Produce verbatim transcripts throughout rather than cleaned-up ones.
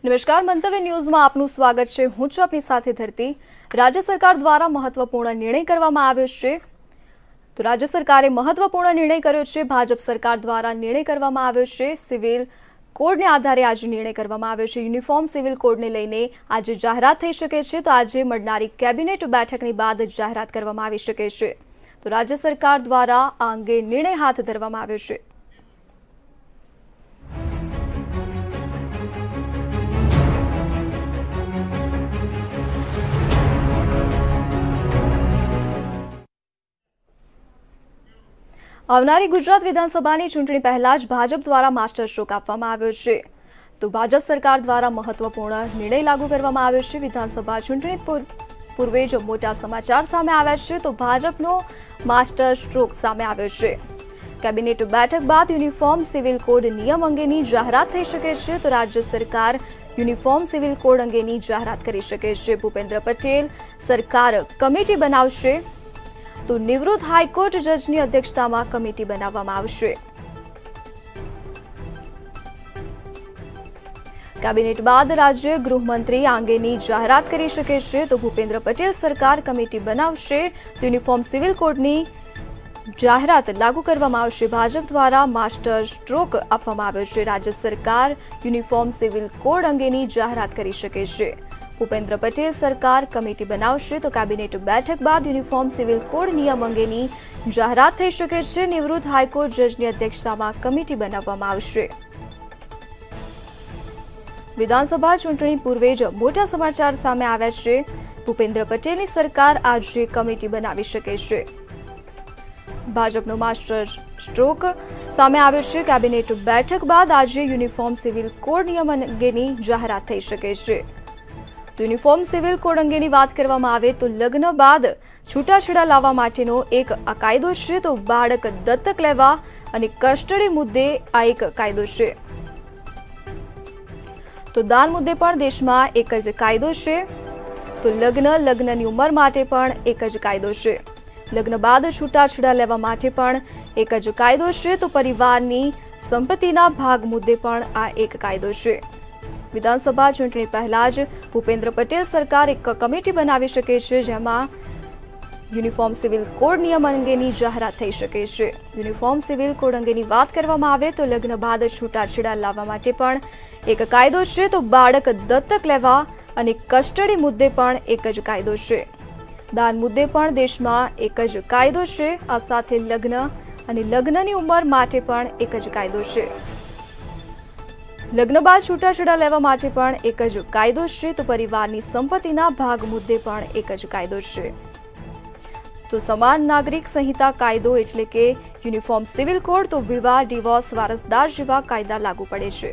નમસ્કાર, મંતવ્ય ન્યૂઝમાં આપનું સ્વાગત છે। હું છું આપની સાથે ધરતી। રાજ્ય સરકાર દ્વારા મહત્વપૂર્ણ નિર્ણય કરવામાં આવ્યો છે। તો રાજ્ય સરકારે મહત્વપૂર્ણ નિર્ણય કર્યો છે। ભાજપ સરકાર દ્વારા નિર્ણય કરવામાં આવ્યો છે। સિવિલ કોડને આધારે આજે નિર્ણય કરવામાં આવ્યો છે। યુનિફોર્મ સિવિલ કોડને લઈને આજે જાહેરાત થઈ શકે છે। તો આજે મળનારી કેબિનેટ બેઠકની બાદ જાહેરાત કરવામાં આવી શકે છે। તો રાજ્ય સરકાર દ્વારા આ અંગે નિર્ણય હાથ ધરવામાં આવ્યો છે। આવનારી ગુજરાત વિધાનસભાની ચૂંટણી પહેલા જ ભાજપ દ્વારા માસ્ટર સ્ટ્રોક આપવામાં આવ્યો છે। તો ભાજપ સરકાર દ્વારા મહત્વપૂર્ણ નિર્ણય લાગુ કરવામાં આવ્યો છે। વિધાનસભા ચૂંટણી પૂર્વે જ મોટા સમાચાર સામે આવ્યા છે। તો ભાજપનો માસ્ટર સ્ટ્રોક સામે આવ્યો છે। કેબિનેટ બેઠક બાદ યુનિફોર્મ સિવિલ કોડ નિયમ અંગેની જાહેરાત થઈ શકે છે। તો રાજ્ય સરકાર યુનિફોર્મ સિવિલ કોડ અંગેની જાહેરાત કરી શકે છે। ભૂપેન્દ્ર પટેલ સરકાર કમિટી બનાવશે। તો નિવૃત્ત હાઈકોર્ટ જજની અધ્યક્ષતામાં કમિટી બનાવવામાં આવશે। કેબિનેટ બાદ રાજ્ય ગૃહમંત્રી આ અંગેની જાહેરાત કરી શકે છે। તો ભૂપેન્દ્ર પટેલ સરકાર કમિટી બનાવશે। તો યુનિફોર્મ સિવિલ કોડની જાહેરાત લાગુ કરવામાં આવશે। ભાજપ દ્વારા માસ્ટર સ્ટ્રોક આપવામાં આવ્યો છે। રાજ્ય સરકાર યુનિફોર્મ સિવિલ કોડ અંગેની જાહેરાત કરી શકે છે। ભૂપેન્દ્ર પટેલ સરકાર કમિટી બનાવશે। તો કેબિનેટ બેઠક બાદ યુનિફોર્મ સિવિલ કોડ નિયમ અંગેની જાહેરાત થઈ શકે છે। નિવૃત્ત હાઈકોર્ટ જજની અધ્યક્ષતામાં કમિટી બનાવવામાં આવશે। વિધાનસભા ચૂંટણી પૂર્વે જ મોટા સમાચાર સામે આવ્યા છે। ભૂપેન્દ્ર પટેલની સરકાર આજે કમિટી બનાવી શકે છે। ભાજપનો માસ્ટર સ્ટ્રોક સામે આવ્યો છે। કેબિનેટ બેઠક બાદ આજે યુનિફોર્મ સિવિલ કોડ નિયમ અંગેની જાહેરાત થઈ શકે છે। તો યુનિફોર્મ સિવિલ કોડ અંગેની વાત કરવામાં આવે તો લગ્ન બાદ છૂટાછેડા લાવવા માટેનો એક આ કાયદો છે। તો બાળક દત્તક લેવા અને કસ્ટડી મુદ્દે આ એક કાયદો છે। તો દાન મુદ્દે પણ દેશમાં એક જ કાયદો છે। તો લગ્ન લગ્નની ઉંમર માટે પણ એક જ કાયદો છે। લગ્ન બાદ છૂટાછેડા લેવા માટે પણ એક જ કાયદો છે। તો પરિવારની સંપત્તિના ભાગ મુદ્દે પણ આ એક કાયદો છે। વિધાનસભા ચૂંટણી પહેલા જ ભૂપેન્દ્ર પટેલ સરકાર એક કમિટી બનાવી શકે છે, જેમાં યુનિફોર્મ સિવિલ કોડ નિયમ અંગેની જાહેરાત થઈ શકે છે। યુનિફોર્મ સિવિલ કોડ અંગેની વાત કરવામાં આવે તો લગ્ન બાદ છૂટાછેડા લાવવા માટે પણ એક કાયદો છે। તો બાળક દત્તક લેવા અને કસ્ટડી મુદ્દે પણ એક જ કાયદો છે। દાન મુદ્દે પણ દેશમાં એક જ કાયદો છે। આ સાથે લગ્ન અને લગ્નની ઉંમર માટે પણ એક જ કાયદો છે। લગ્ન બાદ છૂટાછેડા લેવા માટે પણ એક જ કાયદો છે। તો પરિવારની સંપત્તિના ભાગ મુદ્દે પણ એક જ કાયદો છે। તો સમાન નાગરિક સંહિતા કાયદો એટલે કે યુનિફોર્મ સિવિલ કોડ તો વિવાહ, ડિવોર્સ, વારસદાર જેવા કાયદા લાગુ પડે છે।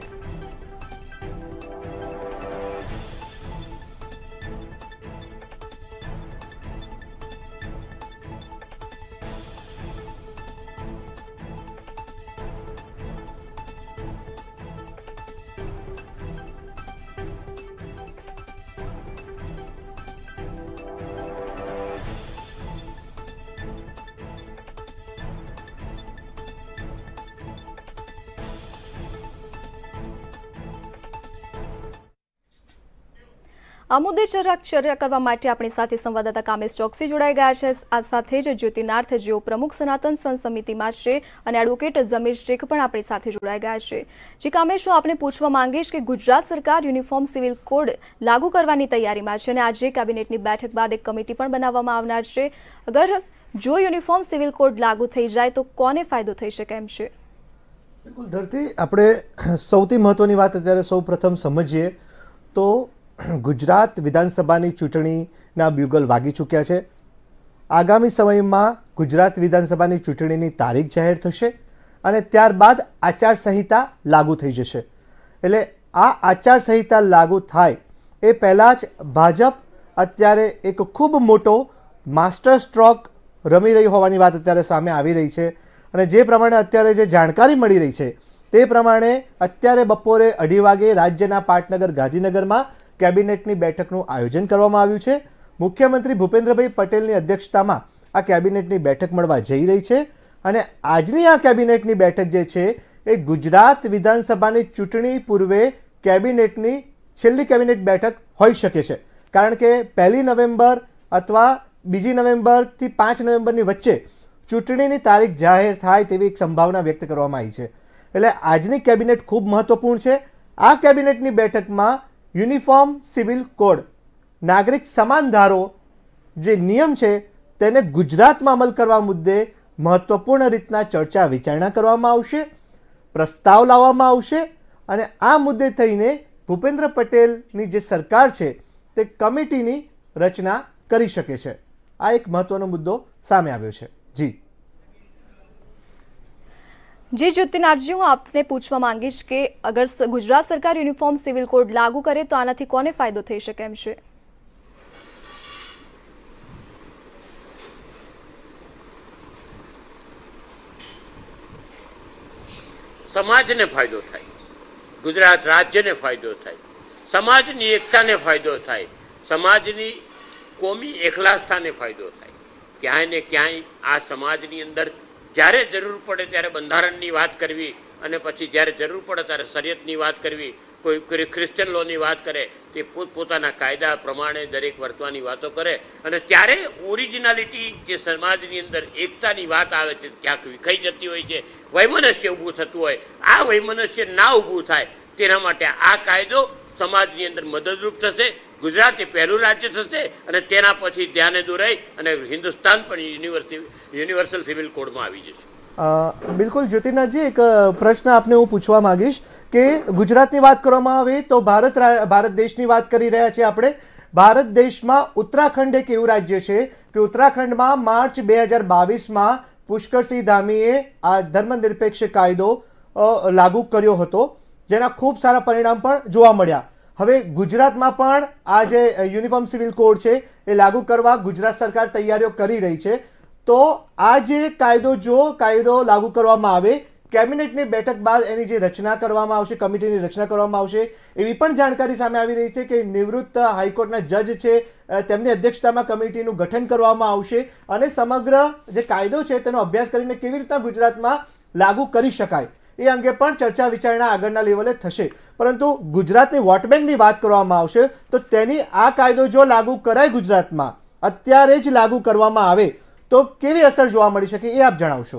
આ મુદ્દે ચર્ચા કરવા માટે આપણી સાથે સંવાદદાતા કામેશ ચોકસી જોડાઈ ગયા છે। આ સાથે જ જ્યોતિનાર્થ જેઓ પ્રમુખ સનાતન સંત સમિતિમાં છે અને એડવોકેટ જમીર શેખ પણ આપણી સાથે જોડાઈ ગયા છે। જી કામેશ, હું આપને પૂછવા માંગીશ કે ગુજરાત સરકાર યુનિફોર્મ સિવિલ કોડ લાગુ કરવાની તૈયારીમાં છે અને આજે કેબિનેટની બેઠક બાદ એક કમિટી પણ બનાવવામાં આવનાર છે। અગર જો યુનિફોર્મ સિવિલ કોડ લાગુ થઈ જાય તો કોને ફાયદો થઈ શકે એમ છે? બિલકુલ ધરતી, આપણે સૌથી મહત્વની વાત અત્યારે સૌ પ્રથમ સમજીએ તો ગુજરાત વિધાનસભાની ચૂંટણીના બ્યુગલ વાગી ચૂક્યા છે। આગામી સમયમાં ગુજરાત વિધાનસભાની ચૂંટણીની તારીખ જાહેર થશે અને ત્યારબાદ આચારસંહિતા લાગુ થઈ જશે। એટલે આ આચારસંહિતા લાગુ થાય એ પહેલાં જ ભાજપ અત્યારે એક ખૂબ મોટો માસ્ટર સ્ટ્રોક રમી રહી હોવાની વાત અત્યારે સામે આવી રહી છે। અને જે પ્રમાણે અત્યારે જે જાણકારી મળી રહી છે તે પ્રમાણે અત્યારે બપોરે અઢી વાગે રાજ્યના પાટનગર ગાંધીનગરમાં કેબિનેટની બેઠકનું આયોજન કરવામાં આવ્યું છે। મુખ્યમંત્રી ભૂપેન્દ્રભાઈ પટેલની અધ્યક્ષતામાં આ કેબિનેટની બેઠક મળવા જઈ રહી છે અને આજની આ કેબિનેટની બેઠક જે છે એ ગુજરાત વિધાનસભાની ચૂંટણી પૂર્વે કેબિનેટની છેલ્લી કેબિનેટ બેઠક હોઈ શકે છે, કારણ કે પહેલી નવેમ્બર અથવા બીજી નવેમ્બરથી પાંચ નવેમ્બરની વચ્ચે ચૂંટણીની તારીખ જાહેર થાય તેવી એક સંભાવના વ્યક્ત કરવામાં આવી છે. એટલે આજની કેબિનેટ ખૂબ મહત્વપૂર્ણ છે. આ કેબિનેટની બેઠકમાં યુનિફોર્મ સિવિલ કોડ, નાગરિક સમાન ધારો જે નિયમ છે તેને ગુજરાતમાં અમલ કરવા મુદ્દે મહત્વપૂર્ણ રીતના ચર્ચા વિચારણા કરવામાં આવશે, પ્રસ્તાવ લાવવામાં આવશે અને આ મુદ્દે થઈને ભૂપેન્દ્ર પટેલની જે સરકાર છે તે કમિટીની રચના કરી શકે છે. આ એક મહત્વનો મુદ્દો સામે આવ્યો છે. જી જી જ્યોતિનાથજી, હું આપને પૂછવા માંગીશ કે અગર ગુજરાત સરકાર યુનિફોર્મ સિવિલ કોડ લાગુ કરે તો આનાથી કોને ફાયદો થઈ શકે એમ છે? સમાજને ફાયદો થાય, ગુજરાત રાજ્યને ફાયદો થાય, સમાજની એકતાને ફાયદો થાય, સમાજની કોમી એકલાસ્થાને ફાયદો થાય. ક્યાંય ને ક્યાંય આ સમાજની અંદર જ્યારે જરૂર પડે ત્યારે બંધારણની વાત કરવી અને પછી જ્યારે જરૂર પડે ત્યારે શરિયતની વાત કરવી, કોઈ ક્રિશ્ચન લોની વાત કરે, તે પોતપોતાના કાયદા પ્રમાણે દરેક વર્તવાની વાતો કરે અને ત્યારે ઓરિજિનાલિટી જે સમાજની અંદર એકતાની વાત આવે છે ક્યાંક વિખાઈ જતી હોય છે, વૈમનસ્ય ઊભું થતું હોય. આ વૈમનસ્ય ના ઊભું થાય તેના માટે આ કાયદો સમાજની અંદર મદદરૂપ થશે. ગુજરાત એ પહેલું રાજ્ય થશે અને તેના પછી ધ્યાને દોરાઈ અને હિન્દુસ્તાન પણ યુનિવર્સિટી યુનિવર્સલ સિવિલ કોડમાં આવી જશે. બિલકુલ જ્યોતિનાથજી, એક પ્રશ્ન આપને હું પૂછવા માંગીશ કે ગુજરાતની વાત કરવામાં આવે તો ભારત ભારત દેશની વાત કરી રહ્યા છીએ આપણે. ભારત દેશમાં ઉત્તરાખંડ એક એવું રાજ્ય છે કે ઉત્તરાખંડમાં માર્ચ બે હજાર બાવીસમાં પુષ્કરસિંહ ધામીએ આ ધર્મનિરપેક્ષ કાયદો લાગુ કર્યો હતો, જેના ખૂબ સારા પરિણામ પણ જોવા મળ્યા. હવે ગુજરાતમાં પણ આ જે યુનિફોર્મ સિવિલ કોડ છે એ લાગુ કરવા ગુજરાત સરકાર તૈયારીઓ કરી રહી છે. તો આ જે કાયદો જો કાયદો લાગુ કરવામાં આવે, કેબિનેટની બેઠક બાદ એની જે રચના કરવામાં આવશે, કમિટીની રચના કરવામાં આવશે, એવી પણ જાણકારી સામે આવી રહી છે કે નિવૃત્ત હાઈકોર્ટના જજ છે તેમની અધ્યક્ષતામાં કમિટીનું ગઠન કરવામાં આવશે અને સમગ્ર જે કાયદો છે તેનો અભ્યાસ કરીને કેવી રીતના ગુજરાતમાં લાગુ કરી શકાય એ અંગે પણ ચર્ચા વિચારણા આગળના લેવલે થશે. પરંતુ ગુજરાતની વોટ બેંકની વાત કરવામાં આવશે તો તેની આ કાયદો જો લાગુ કરાય ગુજરાતમાં, અત્યારે જ લાગુ કરવામાં આવે તો કેવી અસર જોવા મળી શકે એ આપ જણાવશો.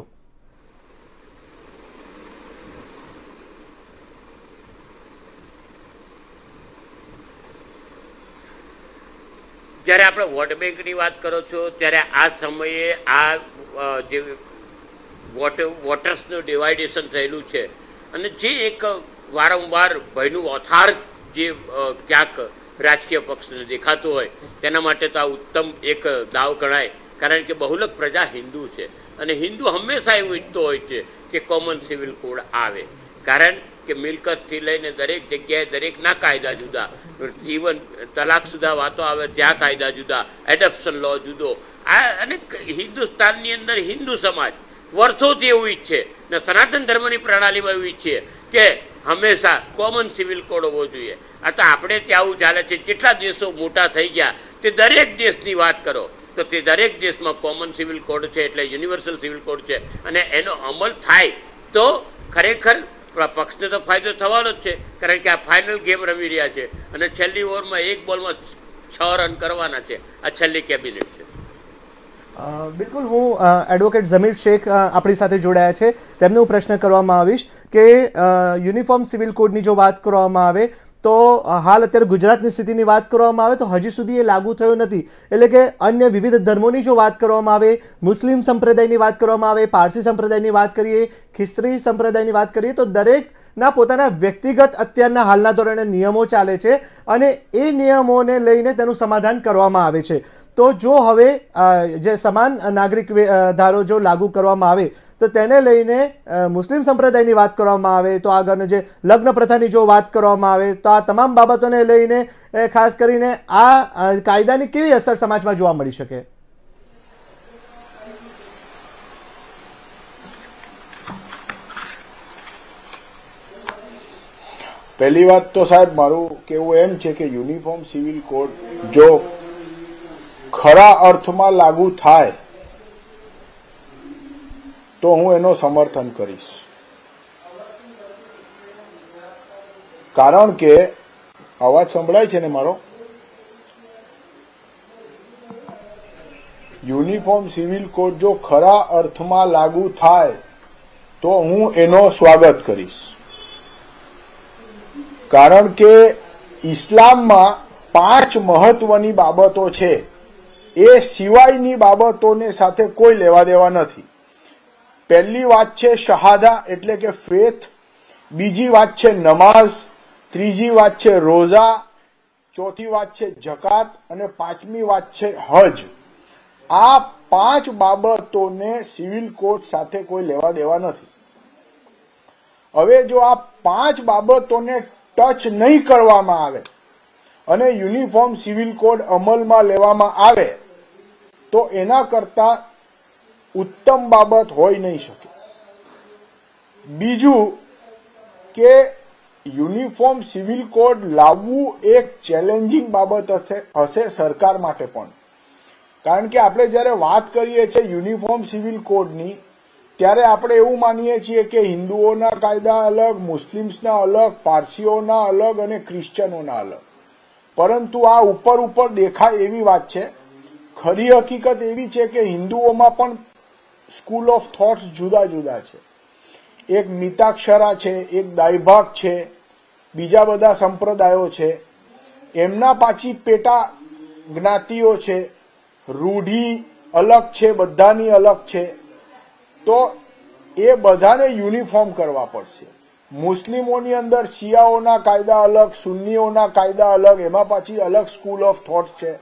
જ્યારે આપણે વોટ બેંકની વાત કરો છો ત્યારે આ સમયે આ જે વોટ વોટર્સનું ડિવાઇડેશન થયેલું છે અને જે એક વારંવાર ભયનું ઓથાર જે ક્યાંક રાજકીય પક્ષને દેખાતું હોય તેના માટે તો આ ઉત્તમ એક દાવ ગણાય. કારણ કે બહુલક પ્રજા હિન્દુ છે અને હિન્દુ હંમેશા એવું ઈચ્છતો હોય છે કે કોમન સિવિલ કોડ આવે. કારણ કે મિલકતથી લઈને દરેક જગ્યાએ દરેકના કાયદા જુદા, ઇવન તલાક સુધા વાતો આવે ત્યાં કાયદા જુદા, એડપ્શન લો જુદો. આ અને હિન્દુસ્તાનની અંદર હિન્દુ સમાજ વર્ષોથી એવું ઈચ્છે ને સનાતન ધર્મની પ્રણાલીમાં એવું ઈચ્છે કે હંમેશા કોમન સિવિલ કોડ હોવો જોઈએ. આ તો આપણે ત્યાં આવું ચાલે છે. જેટલા દેશો મોટા થઈ ગયા તે દરેક દેશની વાત કરો તો તે દરેક દેશમાં કોમન સિવિલ કોડ છે, એટલે યુનિવર્સલ સિવિલ કોડ છે અને એનો અમલ થાય તો ખરેખર પક્ષને તો ફાયદો થવાનો જ છે. કારણ કે આ ફાઇનલ ગેમ રમી રહ્યા છે અને છેલ્લી ઓવરમાં એક બોલમાં છ રન કરવાના છે. આ છેલ્લી કેબિનેટ છે. બિલકુલ, હું એડવોકેટ ઝમીર શેખ આપણી સાથે જોડાયા છે, તેમને હું પ્રશ્ન કરવામાં આવીશ કે યુનિફોર્મ સિવિલ કોડની જો વાત કરવામાં આવે તો હાલ અત્યારે ગુજરાતની સ્થિતિની વાત કરવામાં આવે તો હજી સુધી એ લાગુ થયો નથી. એટલે કે અન્ય વિવિધ ધર્મોની જો વાત કરવામાં આવે, મુસ્લિમ સંપ્રદાયની વાત કરવામાં આવે, પારસી સંપ્રદાયની વાત કરીએ, ખ્રિસ્તી સંપ્રદાયની વાત કરીએ તો દરેકના પોતાના વ્યક્તિગત અત્યારના હાલના ધોરણે નિયમો ચાલે છે અને એ નિયમોને લઈને તેનું સમાધાન કરવામાં આવે છે. તો જો હવે જે સમાન નાગરિક ધારો જો લાગુ કરવામાં આવે તો તેને લઈને મુસ્લિમ સંપ્રદાયની વાત કરવામાં આવે તો આગળ જે લગ્ન પ્રથાની જો વાત કરવામાં આવે તો આ તમામ બાબતોને લઈને ખાસ કરીને આ કાયદાની કેવી અસર સમાજમાં જોવા મળી શકે? પહેલી વાત તો સાહેબ મારું કહેવું એમ છે કે યુનિફોર્મ સિવિલ કોડ જો ખરા અર્થમાં લાગુ થાય તો હું એનો સમર્થન કરીશ. કારણ કે અવાજ સંભળાય છે ને મારો? યુનિફોર્મ સિવિલ કોડ જો ખરા અર્થમાં લાગુ થાય તો હું એનો સ્વાગત કરીશ, કારણ કે ઇસ્લામમાં પાંચ મહત્વની બાબતો છે, એ સિવાયની બાબતોને સાથે કોઈ લેવા દેવા નથી. પહેલી વાત છે શહાદા એટલે કે ફેથ, બીજી વાત છે નમાઝ, ત્રીજી વાત છે રોઝા, ચોથી વાત છે જકાત અને પાંચમી વાત છે હજ. આ પાંચ બાબતોને સિવિલ કોડ સાથે કોઈ લેવા દેવા નથી. હવે જો આ પાંચ બાબતોને ટચ નહીં કરવામાં આવે અને યુનિફોર્મ સિવિલ કોડ અમલમાં લેવામાં આવે તો એના કરતા ઉત્તમ બાબત હોઈ નહીં શકે. બીજું કે યુનિફોર્મ સિવિલ કોડ લાવવું એક ચેલેન્જિંગ બાબત હશે સરકાર માટે પણ, કારણ કે આપણે જ્યારે વાત કરીએ છીએ યુનિફોર્મ સિવિલ કોડની ત્યારે આપણે એવું માનીએ છીએ કે હિન્દુઓના કાયદા અલગ, મુસ્લિમ્સના અલગ, પારસીઓના અલગ અને ક્રિશ્ચનોના અલગ. પરંતુ આ ઉપર ઉપર દેખાય એવી વાત છે. ખરી હકીકત એવી છે કે હિન્દુઓમાં પણ સ્કૂલ ઓફ થોટ્સ જુદા જુદા છે. એક મિતાક્ષરા છે, એક દાયભાગ છે, બીજા બધા સંપ્રદાયો છે, એમના પાછી પેટા જ્ઞાતિઓ છે, રૂઢી અલગ છે, બધાની અલગ છે. તો એ બધાને યુનિફોર્મ કરવા પડશે. મુસ્લિમોની અંદર શિયાઓના કાયદા અલગ, સુન્નીઓના કાયદા અલગ, એમાં પાછી અલગ સ્કૂલ ઓફ થોટ છે.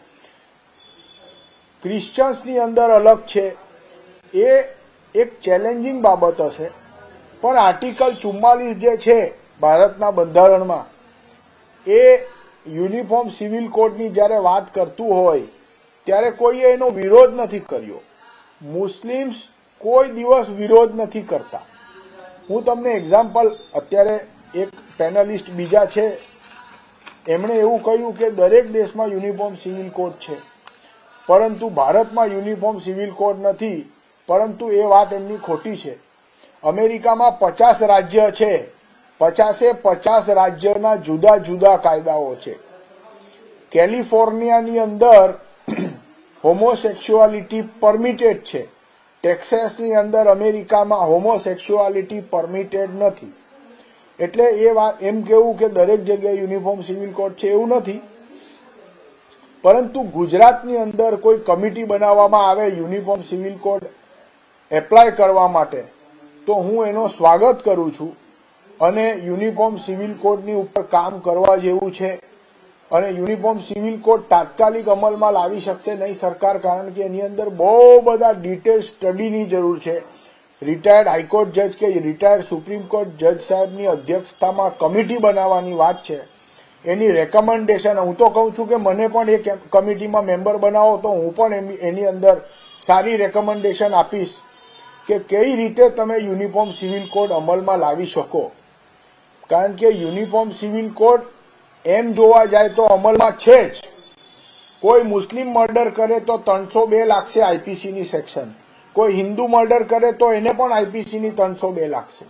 ક્રિશ્ચન્સની અંદર અલગ છે. એ એક ચેલેન્જિંગ બાબત હશે. પણ આર્ટિકલ ચુમ્માલીસ જે છે ભારતના બંધારણમાં, એ યુનિફોર્મ સિવિલ કોડની જ્યારે વાત કરતું હોય ત્યારે કોઈએ એનો વિરોધ નથી કર્યો. મુસ્લિમ્સ કોઈ દિવસ વિરોધ નથી કરતા. હું તમને એક્ઝામ્પલ, અત્યારે એક પેનલિસ્ટ બીજા છે, એમણે એવું કહ્યું કે દરેક દેશમાં યુનિફોર્મ સિવિલ કોડ છે, પરંતુ ભારતમાં યુનિફોર્મ સિવિલ કોડ નથી. પરંતુ એ વાત એમની ખોટી છે. અમેરિકામાં પચાસ રાજ્ય છે, પચાસે પચાસ રાજ્યના જુદા જુદા કાયદાઓ છે. કેલિફોર્નિયાની અંદર હોમોસેક્સ્યુઆલિટી પરમિટેડ છે. ટેક્સાસની અંદર અમેરિકામાં હોમોસેક્સ્યુઆલિટી પરમિટેડ નથી. એટલે એ વાત એમ કેવું કે દરેક જગ્યાએ યુનિફોર્મ સિવિલ કોડ છે એવું નથી. પરંતુ ગુજરાતની અંદર કોઈ કમિટી બનાવવામાં આવે યુનિફોર્મ સિવિલ કોડ એપ્લાય કરવા માટે, તો હું એનો સ્વાગત કરું છું. અને યુનિફોર્મ સિવિલ કોડની ઉપર કામ કરવા જેવું છે. અને યુનિફોર્મ સિવિલ કોડ તાત્કાલિક અમલમાં લાવી શકશે નહીં સરકાર, કારણ કે એની અંદર બહુ બધા ડિટેલ સ્ટડીની જરૂર છે. રિટાયર્ડ હાઈકોર્ટ જજ કે રિટાયર્ડ સુપ્રીમ કોર્ટ જજ સાહેબની અધ્યક્ષતામાં કમિટી બનાવવાની વાત છે. એની રેકમેન્ડેશન, હું તો કહું છું કે મને પણ એ કમિટીમાં મેમ્બર બનાવો તો હું પણ એની અંદર સારી રેકમેન્ડેશન આપીશ કે કઈ રીતે તમે યુનિફોર્મ સિવિલ કોડ અમલમાં લાવી શકો. કારણ કે યુનિફોર્મ સિવિલ કોડ એમ જોવા જાય તો અમલમાં છે જ. કોઈ મુસ્લિમ મર્ડર કરે તો ત્રણસો બે લાગશે આઈપીસીની સેક્શન, કોઈ હિન્દુ મર્ડર કરે તો એને પણ આઈપીસીની ત્રણસો બે લાગશે.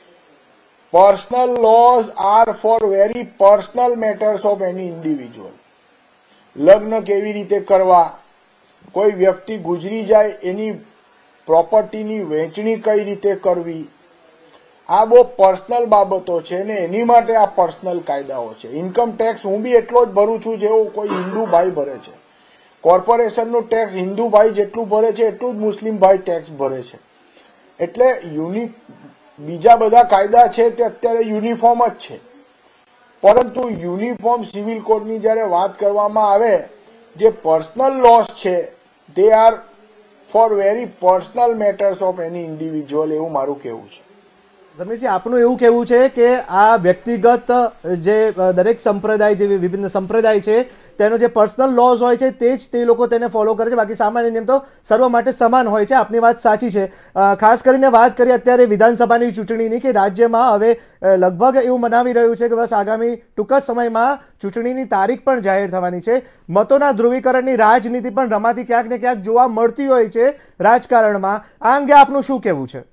Personal laws are for very personal matters of any individual. લગ્ન કેવી રીતે કરવા, કોઈ વ્યક્તિ ગુજરી જાય એની પ્રોપર્ટીની વહેંચણી કઈ રીતે કરવી, આ બહુ પર્સનલ બાબતો છે ને એની માટે આ પર્સનલ કાયદાઓ છે. ઇન્કમ ટેક્સ હું બી એટલો જ ભરું છું જેવો કોઈ હિન્દુ ભાઈ ભરે છે. કોર્પોરેશનનું ટેક્સ હિન્દુ ભાઈ જેટલું ભરે છે એટલું જ મુસ્લિમ ભાઈ ટેક્સ ભરે છે. એટલે યુનિ બીજા બધા કાયદા છે તે અત્યારે યુનિફોર્મ જ છે. પરંતુ યુનિફોર્મ સિવિલ કોડની જ્યારે વાત કરવામાં આવે, જે પર્સનલ લોસ છે they are for very personal matters of any individual, એવું મારું કહેવું છે. સમીરજી, આપનું એવું કહેવું છે કે આ વ્યક્તિગત જે દરેક સંપ્રદાય, જે વિભિન્ન સંપ્રદાય છે તેનો જે પર્સનલ લોઝ હોય છે તે જ તે લોકો તેને ફોલો કરે છે, બાકી સામાન્ય નિયમ તો સર્વ માટે સમાન હોય છે. આપની વાત સાચી છે. ખાસ કરીને વાત કરીએ અત્યારે વિધાનસભાની ચૂંટણીની, કે રાજ્યમાં હવે લગભગ એવું મનાવી રહ્યું છે કે બસ આગામી ટૂંક જ સમયમાં ચૂંટણીની તારીખ પણ જાહેર થવાની છે. મતોના ધ્રુવીકરણની રાજનીતિ પણ રમાતી ક્યાંક ને ક્યાંક જોવા મળતી હોય છે રાજકારણમાં. આ અંગે આપનું શું કહેવું છે?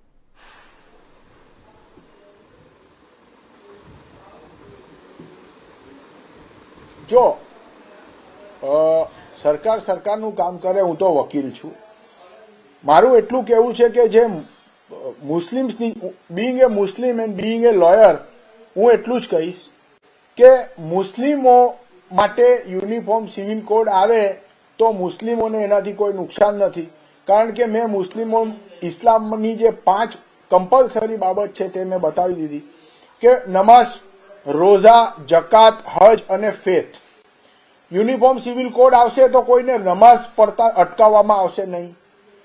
જો સરકાર સરકારનું કામ કરે, હું તો વકીલ છું, મારું એટલું કહેવું છે કે જે મુસ્લિમ્સની, being a Muslim and being a lawyer, હું એટલું જ કહીશ કે મુસ્લિમો માટે યુનિફોર્મ સિવિલ કોડ આવે તો મુસ્લિમોને એનાથી કોઈ નુકસાન નથી. કારણ કે મેં મુસ્લિમો ઇસ્લામની જે પાંચ કમ્પલસરી બાબત છે તે મેં બતાવી દીધી કે નમાઝ, રોઝા, જકાત, હજ અને ફેથ. યુનિફોર્મ સિવિલ કોડ આવશે તો કોઈને નમાઝ પડતા અટકાવવામાં આવશે નહીં.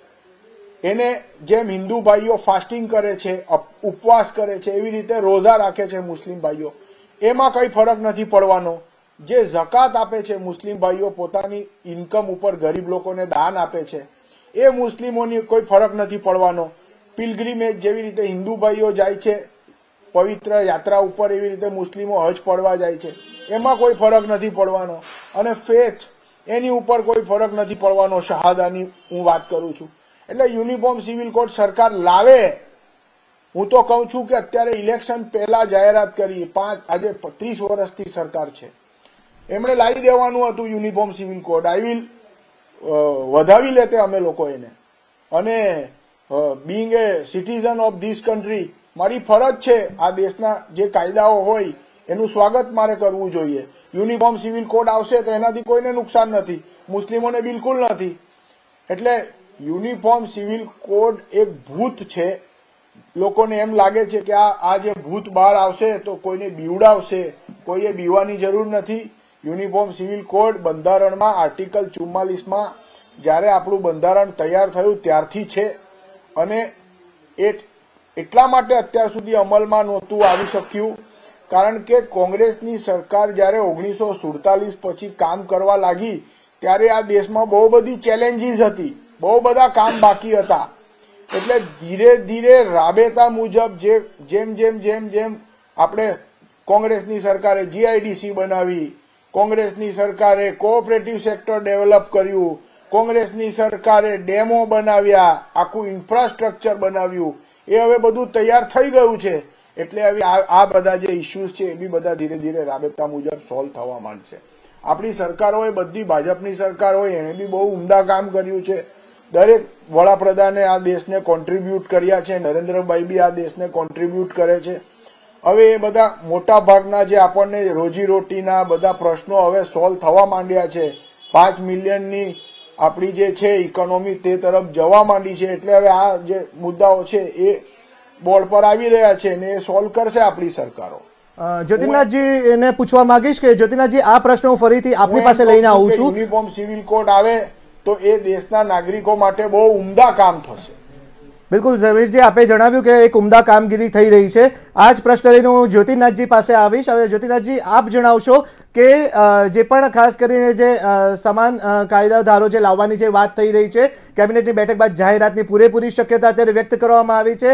એને જેમ હિન્દુ ભાઈઓ ફાસ્ટિંગ કરે છે, ઉપવાસ કરે છે, એવી રીતે રોઝા રાખે છે મુસ્લિમ ભાઈઓ, એમાં કઈ ફરક નથી પડવાનો. જે ઝકાત આપે છે મુસ્લિમ ભાઈઓ, પોતાની ઇન્કમ ઉપર ગરીબ લોકોને દાન આપે છે, એ મુસ્લિમોની કોઈ ફરક નથી પડવાનો. પિલગ્રીમેજ જેવી રીતે હિન્દુ ભાઈઓ જાય છે પવિત્ર યાત્રા ઉપર, એવી રીતે મુસ્લિમો હજ પડવા જાય છે, એમાં કોઈ ફરક નથી પડવાનો. અને ફેથ, એની ઉપર કોઈ ફરક નથી પડવાનો. શહાદાની હું વાત કરું છું. એટલે યુનિફોર્મ સિવિલ કોડ સરકાર લાવે. હું તો કહું છું કે અત્યારે ઇલેક્શન પહેલા જાહેરાત કરી, પાંચ આજે ત્રીસ વર્ષથી સરકાર છે, એમણે લાવી દેવાનું હતું uniform civil code. I will વધાવી લેતે અમે લોકો એને. અને being a citizen of this country, મારી ફરજ છે આ દેશના જે કાયદાઓ હોય એનું સ્વાગત મારે કરવું જોઈએ. યુનિફોર્મ સિવિલ કોડ આવશે તો એનાથી કોઈને નુકસાન નથી, મુસ્લિમોને બિલકુલ નથી. એટલે યુનિફોર્મ સિવિલ કોડ એક ભૂત છે. લોકોને એમ લાગે છે કે આ આ જે ભૂત બહાર આવશે તો કોઈને બીવડાવશે, કોઈએ બીવાની જરૂર નથી. યુનિફોર્મ સિવિલ કોડ બંધારણમાં આર્ટિકલ ચુમ્માલીસમાં જ્યારે આપણું બંધારણ તૈયાર થયું ત્યારથી છે. અને એ એટલા માટે અત્યાર સુધી અમલમાં નહોતું આવી શક્યું કારણ કે કોંગ્રેસની સરકાર જ્યારે ઓગણીસો સુડતાલીસ પછી કામ કરવા લાગી ત્યારે આ દેશમાં બહુ બધી ચેલેન્જીસ હતી, બહુ બધા કામ બાકી હતા. એટલે ધીરે ધીરે રાબેતા મુજબ જે જેમ જેમ જેમ જેમ આપણે કોંગ્રેસની સરકારે જીઆઈડીસી બનાવી, કોંગ્રેસની સરકારે કોઓપરેટિવ સેક્ટર ડેવલપ કર્યું, કોંગ્રેસની સરકારે ડેમો બનાવ્યા, આખું ઇન્ફ્રાસ્ટ્રક્ચર બનાવ્યું, એ હવે બધું તૈયાર થઈ ગયું છે. એટલે હવે આ બધા જે ઇસ્યુઝ છે એ બી બધા ધીરે ધીરે રાબેતા મુજબ સોલ્વ થવા માંડશે. આપણી સરકાર હોય, બધી ભાજપની સરકાર હોય, એણે બી બહુ ઉમદા કામ કર્યું છે. દરેક વડાપ્રધાને આ દેશને કોન્ટ્રીબ્યુટ કર્યા છે, નરેન્દ્રભાઈ બી આ દેશને કોન્ટ્રીબ્યુટ કરે છે. હવે એ બધા મોટા ભાગના જે આપણને રોજીરોટીના બધા પ્રશ્નો હવે સોલ્વ થવા માંડ્યા છે. પાંચ મિલિયનની આપણી જે છે ઇકોનોમી તે તરફ જવા માંડી છે. એટલે હવે આ જે મુદ્દાઓ છે એ બોર્ડ પર આવી રહ્યા છે અને એ સોલ્વ કરશે આપણી સરકારો. જ્યોતિનાથજી એને પૂછવા માંગીશ કે જ્યોતિનાથજી આ પ્રશ્ન હું ફરીથી આપની પાસે લઈને આવું છું. યુનિફોર્મ સિવિલ કોડ આવે તો એ દેશના નાગરિકો માટે બહુ ઉમદા કામ થશે. બિલકુલ ઝવેરજી, આપે જણાવ્યું કે એક ઉમદા કામગીરી થઈ રહી છે. આ જ પ્રશ્ન લઈને હું જ્યોતિનાથજી પાસે આવીશ. હવે જ્યોતિનાથજી, આપ જણાવશો કે જે પણ ખાસ કરીને જે સમાન કાયદા ધારો જે લાવવાની જે વાત થઈ રહી છે, કેબિનેટની બેઠક બાદ જાહેરાતની પૂરેપૂરી શક્યતા અત્યારે વ્યક્ત કરવામાં આવી છે.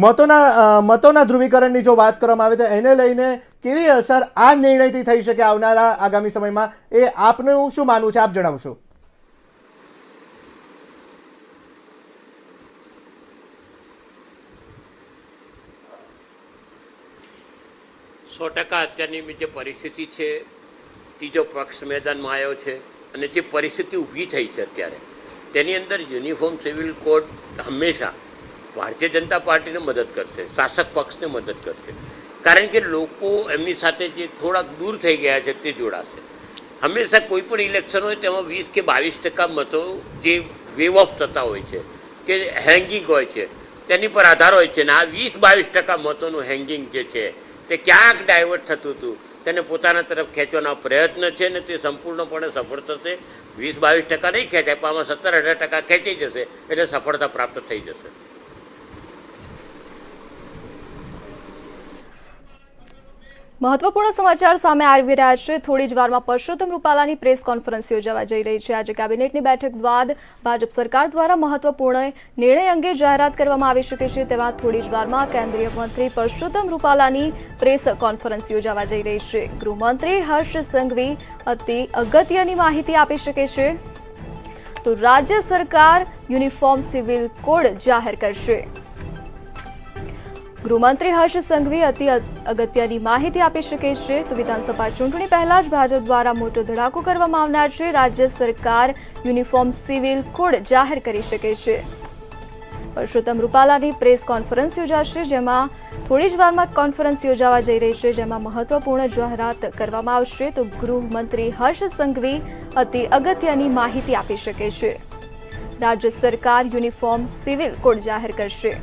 મતોના મતોના ધ્રુવીકરણની જો વાત કરવામાં આવે તો એને લઈને કેવી અસર આ નિર્ણયથી થઈ શકે આવનારા આગામી સમયમાં, એ આપનું શું માનવું છે, આપ જણાવશો. સો ટકા અત્યારની જે પરિસ્થિતિ છે, ત્રીજો પક્ષ મેદાનમાં આવ્યો છે અને જે પરિસ્થિતિ ઊભી થઈ છે અત્યારે, તેની અંદર યુનિફોર્મ સિવિલ કોડ હંમેશા ભારતીય જનતા પાર્ટીને મદદ કરશે, શાસક પક્ષને મદદ કરશે. કારણ કે લોકો એમની સાથે જે થોડાક દૂર થઈ ગયા છે તે જોડાશે. હંમેશા કોઈ પણ ઇલેક્શન હોય તેમાં વીસ કે બાવીસ ટકા મતો જે વેવ ઓફ થતા હોય છે કે હેંગિંગ હોય છે તેની પર આધાર હોય છે. ને આ વીસ બાવીસ ટકા મતોનું હેંગિંગ જે છે તે ક્યાંક ડાયવર્ટ થતું હતું, તેને પોતાના તરફ ખેંચવાનો પ્રયત્ન છે ને તે સંપૂર્ણપણે સફળ થશે. વીસ બાવીસ ટકા નહીં ખેંચાય પણ આમાં સત્તર અઢાર ટકા ખેંચી જશે એટલે સફળતા પ્રાપ્ત થઈ જશે. મહત્વપૂર્ણ સમાચાર સામે આવી રહ્યા છે. થોડી જ વારમાં પરસોત્તમ રૂપાલાની પ્રેસ કોન્ફરન્સ યોજાવા જઈ રહી છે. આજે કેબિનેટની બેઠક બાદ ભાજપ સરકાર દ્વારા મહત્વપૂર્ણ નિર્ણય અંગે જાહેરાત કરવામાં આવી શકે છે. તેમાં થોડી જ વારમાં કેન્દ્રીય મંત્રી પરસોત્તમ રૂપાલાની પ્રેસ કોન્ફરન્સ યોજાવા જઈ રહી છે. ગૃહમંત્રી હર્ષ સંઘવી અતિ અગત્યની માહિતી આપી શકે છે. તો રાજ્ય સરકાર યુનિફોર્મ સિવિલ કોડ જાહેર કરશે. ગૃહમંત્રી હર્ષ સંઘવી અતિ અગત્યની માહિતી આપી શકે છે। તો વિધાનસભા ચૂંટણી પહેલા જ ભાજપ દ્વારા મોટો ધડાકો કરવામાં આવનાર છે। રાજ્ય સરકાર યુનિફોર્મ સિવિલ કોડ જાહેર કરી શકે છે। પરસોત્તમ રૂપાલાની પ્રેસ કોન્ફરન્સ યોજાશે, જેમાં થોડી જ વારમાં કોન્ફરન્સ યોજાવા જઈ રહી છે, જેમાં મહત્વપૂર્ણ જાહેરાત કરવામાં આવશે। તો ગૃહમંત્રી હર્ષ સંઘવી અતિ અગત્યની માહિતી આપી શકે છે। રાજ્ય સરકાર યુનિફોર્મ સિવિલ કોડ જાહેર કરશે।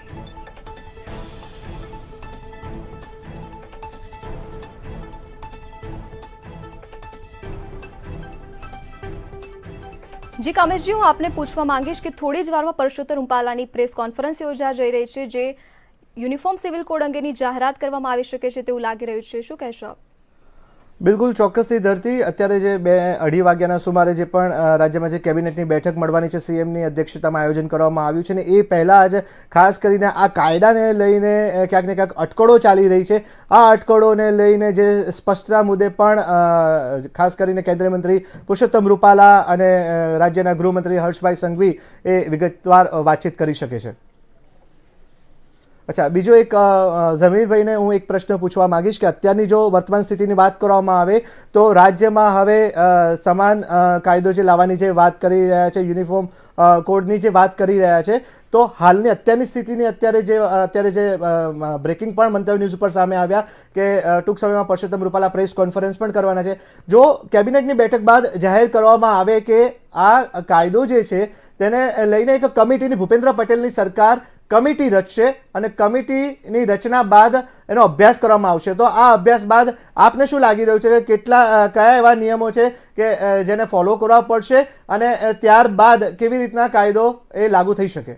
जी कामेशजी, हूँ आपने पूछवा मांगीश कि थोड़ी ज वाરમાં પરસોત્તમ રૂપાલાની પ્રેસ કોન્ફરન્સ યોજા જઈ રહી છે, જે યુનિફોર્મ સિવિલ કોડ અંગેની જાહેરાત કરવામાં આવી શકે છે તેવું લાગી રહ્યું છે। શું કહેશો આપ? બિલકુલ ચોક્કસથી ધરતી, અત્યારે જે બે અઢી વાગ્યાના સુમારે જે પણ રાજ્યમાં જે કેબિનેટની બેઠક મળવાની છે, સીએમની અધ્યક્ષતામાં આયોજન કરવામાં આવ્યું છે, ને એ પહેલાં જ ખાસ કરીને આ કાયદાને લઈને ક્યાંક ને ક્યાંક અટકળો ચાલી રહી છે। આ અટકળોને લઈને જે સ્પષ્ટતા મુદ્દે પણ ખાસ કરીને કેન્દ્રીય મંત્રી પુરુષોત્તમ રૂપાલા અને રાજ્યના ગૃહમંત્રી હર્ષભાઈ સંઘવી એ વિગતવાર વાતચીત કરી શકે છે। अच्छा, बीजो एक जमीरभाई ने हूँ एक प्रश्न पूछवा मांगीश कि अत्यारनी जो वर्तमान स्थिति की बात करवामां आवे तो राज्य में हवे समान कायदो जे लावानी जे बात करी रह्या छे, यूनिफॉर्म कोडनी जे बात करी रह्या छे, तो हालनी अत्यारनी स्थितिनी अत्यारे जे अत्यारे जे ब्रेकिंग पण मंतव्य न्यूज़ पर सामे आव्या के टूंक समयमां परसोत्तम रूपाला प्रेस कॉन्फरन्स पण करवाना छे। जो केबिनेटनी बैठक बाद जाहेर करवामां आवे के आ कायदो जे छे तेने लईने एक कमिटीनी भूपेन्द्र पटेलनी सरकार कमिटी रचशे અને કમિટીની રચના બાદ એનો અભ્યાસ કરવામાં આવશે। તો આ અભ્યાસ બાદ આપને શું લાગી રહ્યું છે કે કેટલા કયા એવા નિયમો છે કે જેને ફોલો કરવા પડશે અને ત્યારબાદ કેવી રીતના કાયદો એ લાગુ થઈ શકે?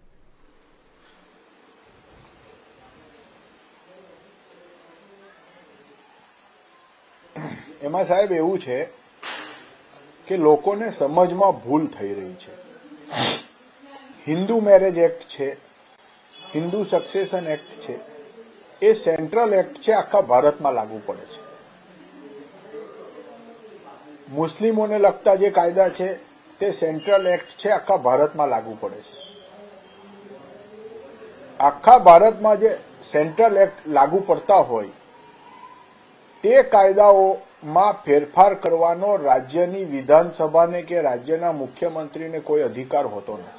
એમાં સાહેબ એવું છે કે લોકોને સમજમાં ભૂલ થઈ રહી છે। હિન્દુ મેરેજ એક્ટ છે, हिंदू सक्सेशन एक्ट है, ये सेंट्रल एक्ट है, आखा भारत में लागू पड़े छे। मुस्लिमों ने लगता जे कायदा है ते सेंट्रल एक्ट है, आखा भारत में लागू पड़े छे। आखा भारत में जे सेंट्रल एक्ट लागू पड़ता होय ते कायदाओं में फेरफार करवानो राज्यनी विधानसभा ने के राज्यना मुख्यमंत्री ने कोई अधिकार होतो नहीं।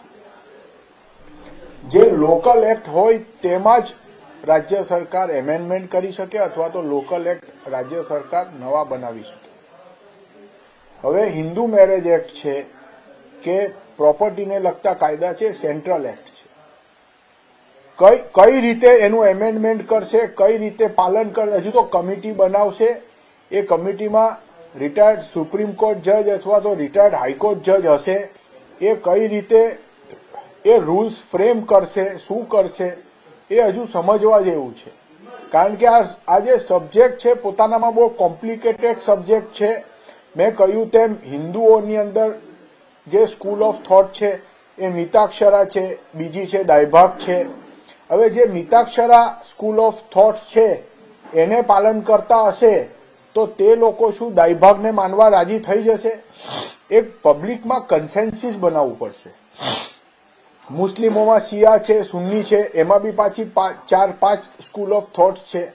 जे लोकल एक्ट होय तेमां ज राज्य सरकार एमेन्डमेंट करी शके अथवा तो लोकल एक्ट राज्य सरकार नवा बनावी शके। हवे हिंदू मेरेज एक्ट छे के प्रोपर्टी ने लगता कायदा छे, सेंट्रल एक्ट छे। कई कई रीते एनु एमेन्डमेंट करशे, कई रीते पालन कर, हजू तो कमिटी बनावशे। ए कमिटी में रिटायर्ड सुप्रीम कोर्ट जज अथवा तो रिटायर्ड हाईकोर्ट जज हशे। ए कई रीते ए रूल्स फ्रेम करशे, शू करशे ए हजू समझवा जेवुं छे। कारण के आ जे सब्जेक्ट छे पोतानामां बहु कॉम्प्लिकेटेड सब्जेक्ट छे। मैं कह्युं तेम हिंदुओनी अंदर जे स्कूल ऑफ थॉट छे ए मिताक्षरा छे, बीजी छे दायभाग छे। हवे जे मिताक्षरा स्कूल ऑफ थॉट्स छे एने पालन करता हशे तो ते लोको शुं दायभागने मानवा राजी थई जशे? एक पब्लिक में कन्सेन्सिस बनाववुं पड़शे। मुस्लिमों में शिया है, सुन्नी है, एमां भी पाछी पा, चार पांच स्कूल ऑफ थॉट्स है।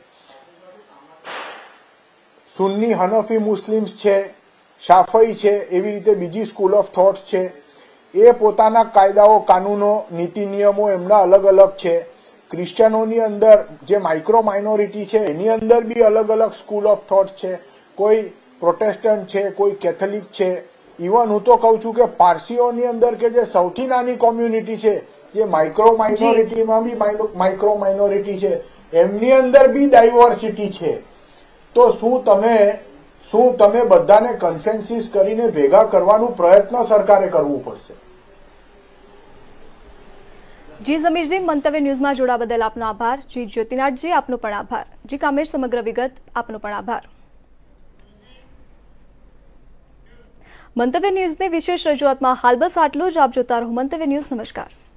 सुन्नी हनफी मुस्लिम्स है, शाफई है, एवी रीते बीजी स्कूल ऑफ थॉट्स है। ए पोताना कायदाओ, कानूनो, नीति नियमों एमना अलग अलग है। क्रिश्चियनोनी अंदर जे माइक्रो माइनोरिटी है एनी अंदर भी अलग अलग स्कूल ऑफ थॉट्स है। कोई प्रोटेस्टंट है, कोई कैथोलिक है। इवन हूँ तो कहूं छूं के पारसीओनी अंदर के जे सौथी नानी कम्युनिटी है, जे माइक्रो माइनोरिटी में भी माइक्रो माइनोरिटी है, एमनी अंदर भी डाइवर्सिटी है। तो शू तमे शू तमे बधाने कन्सेन्सिस करीने भेगा करवानो प्रयत्न सरकारे करवू पड़शे। जी जमीरजी, मंतव्य न्यूज में जोड़ा बदल आपनो आभार। जी ज्योतिनाथजी, आपनो पण आभार। जी कामेश, समग्र विगत आपनो पण आभार। મંતવ્ય ન્યૂઝની વિશેષ રજૂઆતમાં હાલ બસ આટલું જ। આપ જોતા રહો મંતવ્ય ન્યૂઝ। નમસ્કાર।